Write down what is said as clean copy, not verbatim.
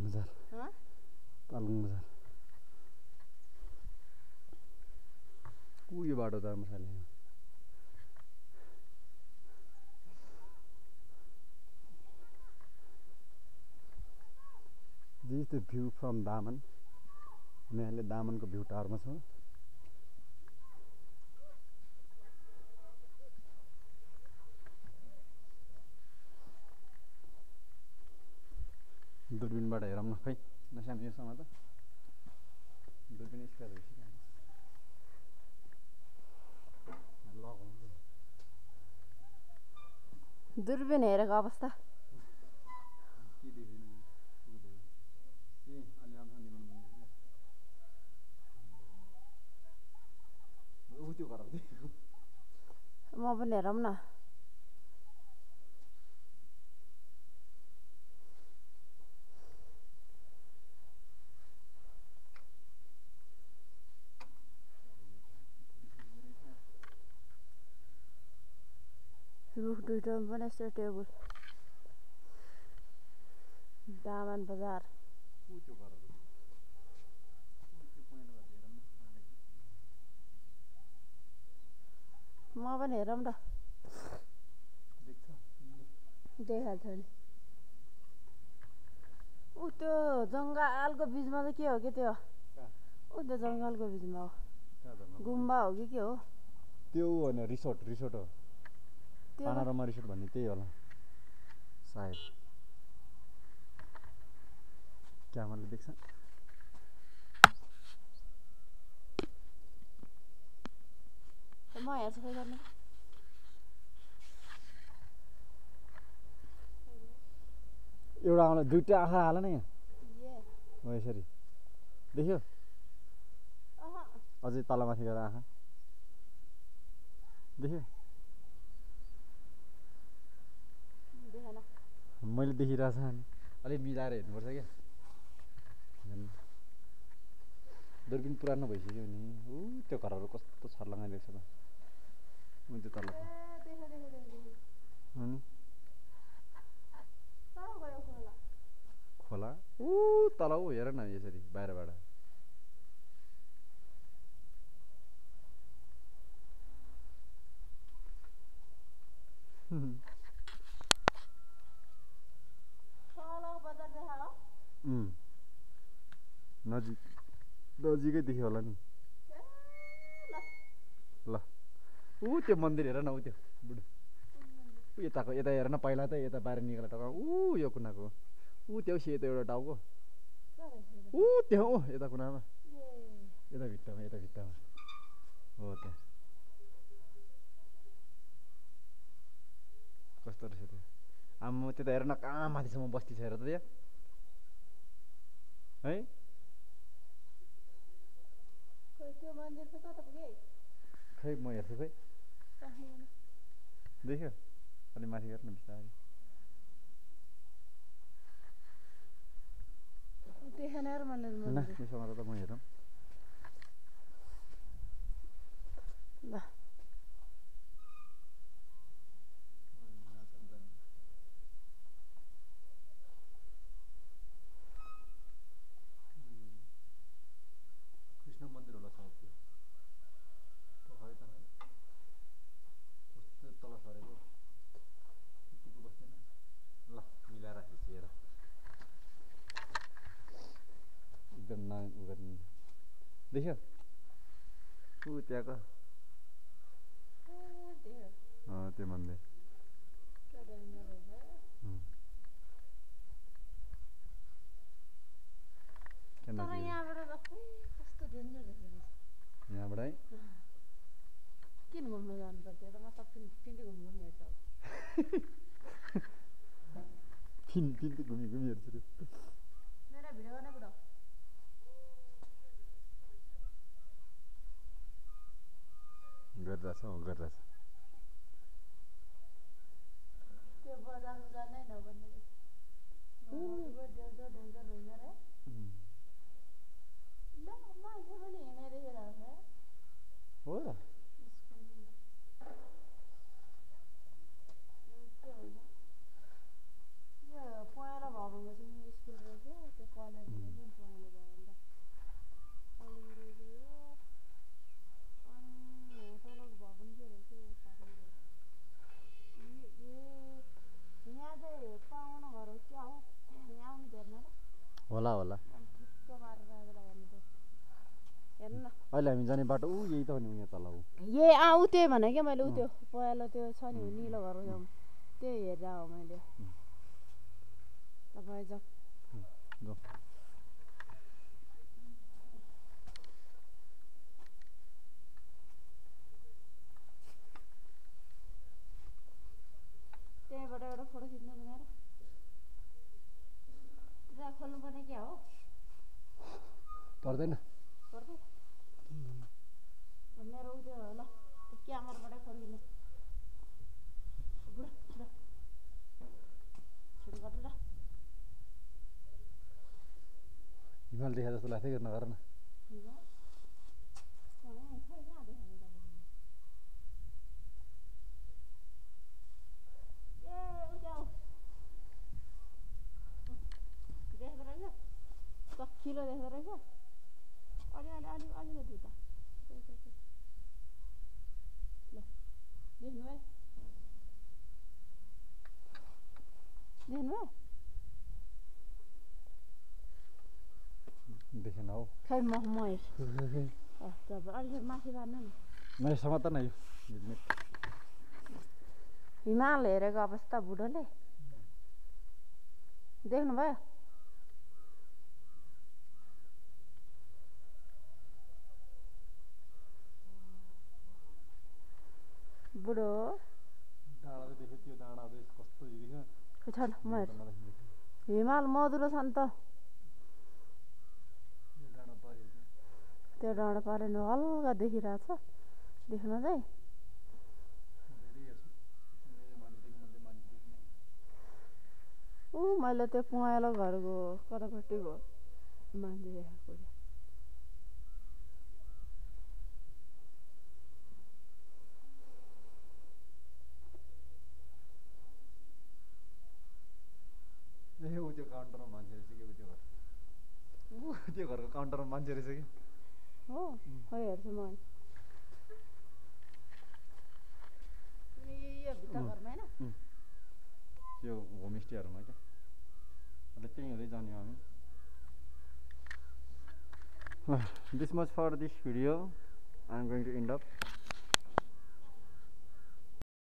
बजार तालुङ बजार यो बाटो धर्मशाला This is the view from daman. हामी अहिले दामनको भ्यू टावरमा छौँ दूरबीनबाट हेरौँ न खै नसाम योसँग त दूरबीन स्क्वायर भइसक्यो दूरबीन हेरेको अवस्था म पनि हेरौँ न रुख दुईटामा पनि यस्तो टेबल दामन बजार म पनि हेरौँ न देखाल्छ नि ऊ त्यो जङ्गलको बिचमा चाहिँ के हो के त्यो ऊ त्यो जङ्गलको बिचमा हो गुम्बा हो कि के हो त्यो होइन रिसोर्ट हो पानारमा रिसोर्ट भन्ने त्यही होला सायद क्यामेराले देख्छ म हेर्छु खै गर्नु एउटा आउला दुईटा आँखा हाल न यहाँ हो यसरी देख्यो अझै तलमाथि गएर आँखा देख्यो मैले देखिरहेको छ नि अलिक मिलाएर हेर्नुपर्छ क्या दूरबीन पुरानो भइसक्यो नि ऊ त्यो घरहरू कस्तो छर्लङ्गा देख्छ त ऊ त्यो तल खोला ऊ तल ऊ हेर न यसरी बाहिरबाट नजिकै देख्यो होला नि ल ऊ त्यो मन्दिर हेर न ऊ त्यो बुढो ऊ यताको यता हेर न पहिला त यता बाहिर निकालेर टका ऊ यो कुनाको ऊ त्यो सेतो एउटा टाउको ऊ त्यहाँ ऊ यता कुनामा यता भित्तामा हो त्यहाँ कस्तो रहेछ त्यो आम्म त्यता हेर न कहाँ माथिसम्म बस्ती छ हेर त त्यहाँ है खै म हेर्छु खै देख्यो अलि माथि हेर न बिस्तारै यसो गरेर त म हेरौँ ल कृष्ण मन्दिर होला सायद त्यो खै त कस्तो तल सरेको यतिको बस्दैन ल मिलाएर हेर एकदम उ गर्ने देख्यो ऊ त्यहाँको त्यो मन्दिर यहाँबाट है किन घुम्नु जानुपर्छ त म सब फिन्टी घुम्नु हेर्छु फिन्टी घुमी हेर्छु मेरा भिडियो गर्ने बुढो गरिरहेछ त्यो बजार नै नभन्ने डेन्जर रहेछ रे मान्छे पनि हिँडे देखिरहेको हो र पहेँलो भवनको चाहिँ स्कुल रहेछ त्यो जाने बाटो ऊ यही त हो नि यहाँ तल ऊ ऊ त्यही भने क्या मैले ऊ त्यो पहेँलो त्यो छ नि निलो घरको छेउमा त्यो हेरेर हो मैले तपाईँ जाऊ त्यहीँबाट एउटा फोटो खिच्नु भनेर पुरा खोल्नु पर्ने क्या हो पर्दैन मेरो ऊ त्यो ल त्यो क्यामराबाटै फोटो खिच्नु बुढा छिटो छिटो गरेर हिमाल देखा जस्तो लाग्थ्यो कि नगर न तक्किलो देख्दो रहेछ अलिकति उता ल देख्नुभयो देखेन हौ खै म हेर्छु अलिक माथि पार्नु नि मैले समात न यो हिमाल हेरेको अवस्था बुढोले देख्नुभयो बुढो डाँडा देख्यो त्यो डाँडा कस्तो देख्यो छन् म हेर्छु हिमाल मधुरो छ नि त त्यो डाँडा पारेन हल्का देखिरहेछ देख्न चाहिँ मैले त्यो पहेँलो घरको कतापट्टिको मान्छे देखेको त्यो काउन्टरमा मान्छे रहेछ कि त्यो घरको काउन्टरमा मान्छे रहेछ कि हो खै हेर्छु म यो भित्र घरमा होइन त्यो होमस्टेहरूमा क्या अन्त त्यहीँ हुँदै जाने हामी this much for this video. I'm going to end up